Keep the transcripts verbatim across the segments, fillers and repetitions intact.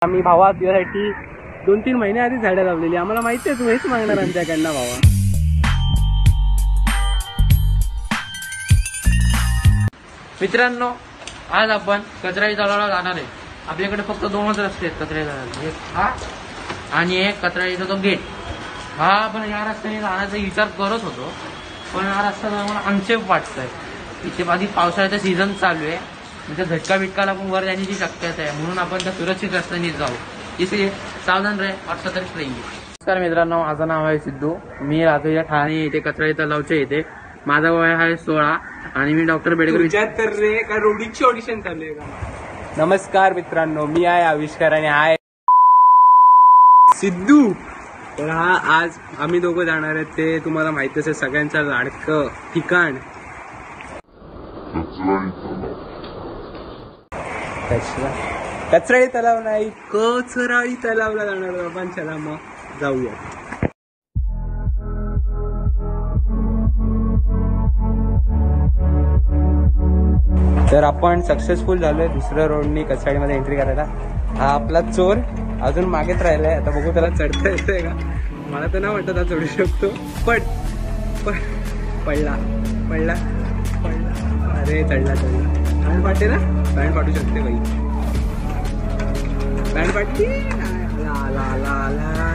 आम्ही भावा तुझ्यासाठी दोन तीन महिने आधी झाडं लावलेली. आम्हाला माहिती आहे तू हेच मागणार आमच्याकडनं भावा. मित्रांनो, आज आपण कचराई तलावाला जाणार आहे. आपल्याकडे फक्त दोनच रस्ते आहेत कचराई तलावाला, एक हा आणि एक कचराईचा तो गेट. हा आपण या रस्त्याने जाण्याचा विचार करत होतो, पण हा रस्ता मला अनसेफ वाटतोय. इथे आधी पावसाळ्याचा सीझन चालू आहे, म्हणजे झटका बिटकाला पण वर जाण्याची शक्यता आहे. म्हणून आपण त्या सुरक्षित रस्त्याने जाऊ. इथे सावधान रहे और सतर्क रहिए. नमस्कार मित्रांनो, माझं नाव आहे सिद्धू. मी राहतो या ठाणे इथे कचराई तलावच्या इथे. माझा वय आहे सोळा आणि मी डॉक्टर बेडकर विचार रे का रोडीची ऑडिशन चालू आहे का. नमस्कार मित्रांनो, मी आहे आविष्कार आणि आहे सिद्धू. तर हा आज आम्ही दोघं जाणार आहेत ते तुम्हाला माहिती असेल सगळ्यांचं लाडकं ठिकाण कचराई तलाव नाही, कचराई तलावला जाणार आपण. चला मग जाऊया. तर आपण सक्सेसफुल झालोय दुसऱ्या रोडनी कचराईमध्ये एंट्री करायला. हा आपला चोर अजून मागेच राहिलाय. आता बघू त्याला चढता येतोय का. मला तर नाही वाटत हा चढू शकतो. पण पडला पडला पडला अरे चढला चढला. बँड पाडते ना, बँड पाडू शकते बाई. बँड पाडते ला ला ला ला.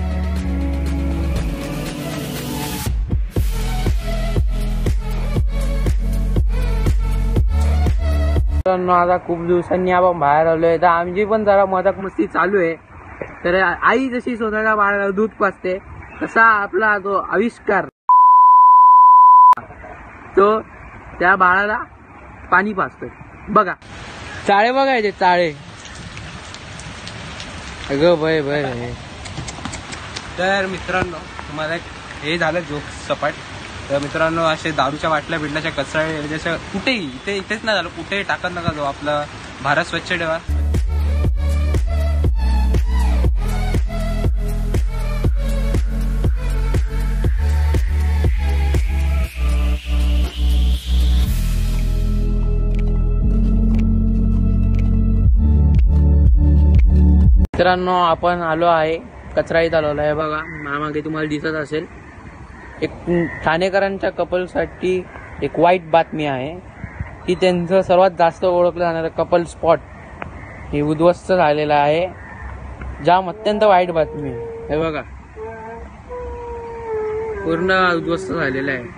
आता खूप दिवसांनी आपण बाहेर आलोय, तर आमची पण जरा मजाक मस्ती चालू आहे. तर आई जशी स्वतःच्या बाळाला दूध पाजते, तसा आपला तो आविष्कार तो त्या बाळाला पाणी पाजतोय. बघा चाळे बघायचे चाळे. अगं भय भय. तर मित्रांनो, तुम्हाला हे झालं जोक सपाट. तर मित्रांनो, असे दारूच्या बाटल्या बिटल्याच्या कचरा जसं कुठेही इथे इथेच नाही झालं, कुठेही टाकत नका जाऊ. आपला भारत स्वच्छ ठेवा. मित्रांनो, आपण आलो आहे कचराई तलावाला. आहे बघा मागे तुम्हाला दिसत असेल. एक ठाणेकरांच्या कपलसाठी एक वाईट बातमी आहे की त्यांचं सर्वात जास्त ओळखलं जाणारं कपल स्पॉट हे उद्ध्वस्त झालेलं आहे. जाम अत्यंत वाईट बातमी आहे. हे बघा पूर्ण उद्ध्वस्त झालेलं आहे.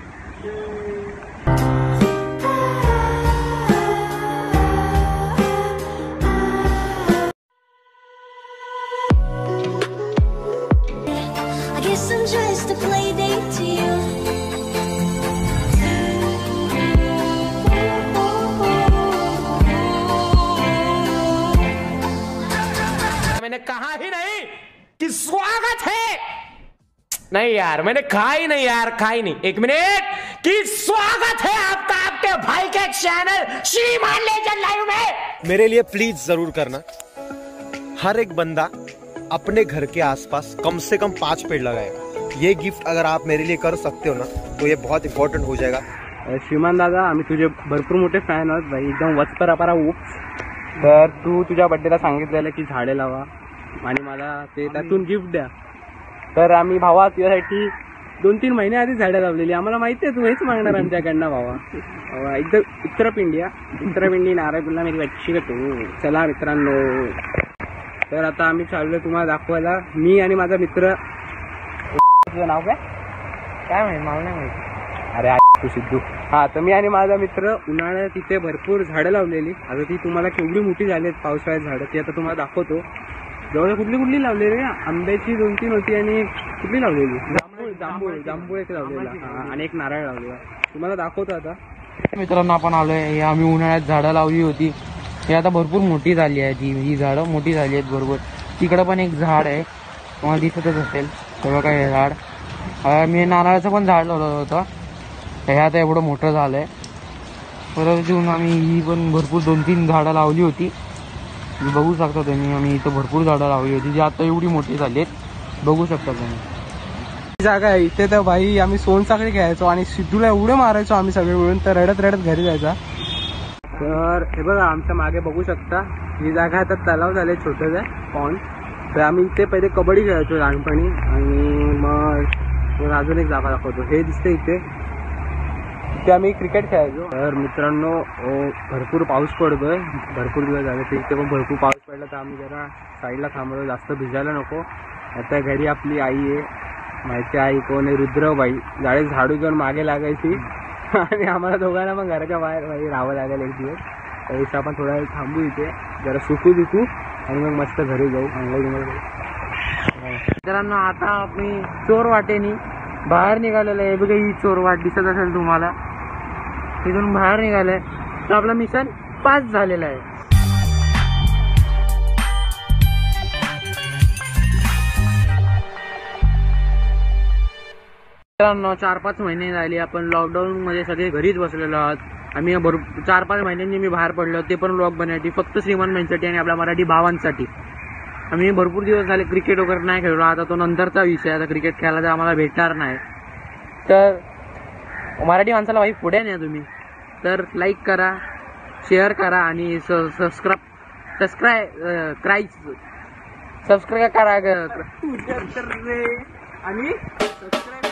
मैंने कहा ही नहीं कि स्वागत है. नहीं यार, मैंने कहा ही नहीं यार, कहा ही नहीं. एक मिनट कि स्वागत है आपका आपके भाई के चैनल श्रीमान लेजेंड लाइव में. मेरे लिए प्लीज जरूर करना. हर एक बंदा अपने घर के आसपास कम से कम पांच पेड़ लगाएगा. ये गिफ्ट अगर आप मेरे लिए कर सकते हो ना, तो ये बहुत इम्पोर्टंट हो जाएगा. श्रीमान दादा, आम्ही तुझे भरपूर मोठे फॅन आहोत भाई, एकदम वचपर अपारा उप्स. तर तू तुझ्या बड्डेला सांगितलेलं की झाडे लावा आणि मला ते त्यातून गिफ्ट द्या. तर आम्ही भावा तुझ्यासाठी दोन तीन महिने आधी झाडं लावलेली. आम्हाला माहिती आहे तू हेच मागणार आमच्याकडनं भावा. एकदम उत्तरपिंडी उत्तरपिंडी नारायणला मेरी बच्ची का तू. चला मित्रांनो, तर आता आम्ही चाललो तुम्हाला दाखवायला. मी आणि माझा मित्र. तुझं नाव काय काय माहिती, मला नाही माहिती. अरे तू सिद्धू. हा, तर मी आणि माझा मित्र उन्हाळ्यात तिथे भरपूर झाडं लावलेली. आता ती तुम्हाला केवढी मोठी झाली आहेत पावसाळ्यात झाडं, ती आता तुम्हाला दाखवतो. जवळ कुठली कुठली लावलेली, आंब्याची दोन तीन होती आणि कुठली लावलेली, जांभूळ जांभूळ जांभूळ एक लावलेला आणि एक नारळ लावलेला. तुम्हाला दाखवतो आता. मित्रांनो, आपण आलोय. आम्ही उन्हाळ्यात झाडं लावली होती, हे आता भरपूर मोठी झाली आहे. ती ही झाडं मोठी झाली आहेत बरोबर. तिकडं पण एक झाड आहे, तुम्हाला दिसतच असेल. तेव्हा काय हे झाड, मी नारळाचं पण झाड लावलं होतं. हे आता एवढं मोठं झालंय. परत येऊन आम्ही ही पण भरपूर दोन तीन झाडं लावली होती. बघू शकता तुम्ही, आम्ही इथं भरपूर झाडं लावली होती जी आता एवढी मोठी झाली आहेत. बघू शकता तुम्ही. जागा आहे इथे. तर भाई आम्ही सोनसाखळी खेळायचो आणि सिद्धूला एवढे मारायचो आम्ही सगळे मिळून, तर रडत रडत घरी जायचा. तर हे बघा आमच्या मागे बघू शकता ही जागा आता तलाव झाले छोटंसं पॉन्ड. तर आम्ही इथे पहिले कबड्डी खेळायचो लहानपणी आणि मग मग अजून एक जागा दाखवतो. हे दिसते इथे इथे आम्ही क्रिकेट खेळायचो. तर मित्रांनो भरपूर पाऊस पडतोय, भरपूर दिवस झाले. तर इथे पण भरपूर पाऊस पडला तर आम्ही जरा साईडला थांबलो, जास्त भिजायला नको. आता घरी आपली आई आहे, माहिती आई कोण आहे, रुद्रबाई. जाळे झाडू घेऊन मागे लागायची आणि आम्हाला दोघांना पण घराच्या बाहेर बाहेर राहावं लागेल एक दिवस. त्यापेक्षा आपण थोडा वेळ थांबू इथे, जरा सुकू बिकू आणि मग मस्त घरी जाऊ. मित्रांनो आता आम्ही चोर वाटेनी बाहेर निघालेलं आहे. बघा ही चोर वाट दिसत असेल तुम्हाला, तिथून बाहेर निघालंय. तर आपला मिशन पास झालेला आहे. मित्रांनो चार पाच महिने झाले आपण लॉकडाऊन मध्ये सगळे घरीच बसलेलो आहोत. आम्ही भरपूर चार पाच महिन्यांनी मी बाहेर पडलो, ते पण व्लॉग बनवायसाठी फक्त श्रीमान मेनसाठी आणि आपल्या मराठी भावांसाठी. आम्ही भरपूर दिवस झाले क्रिकेट वगैरे नाही खेळलो. आता तो नंतरचा विषय, आता क्रिकेट खेळायला तर आम्हाला भेटणार नाही. तर मराठी माणसाला भाई पुढे न्या तुम्ही. तर लाईक करा, शेअर करा आणि सबस्क्राईब सबस्क्राईब क्राईब सबस्क्राईब करा आणि सबस्क्राईब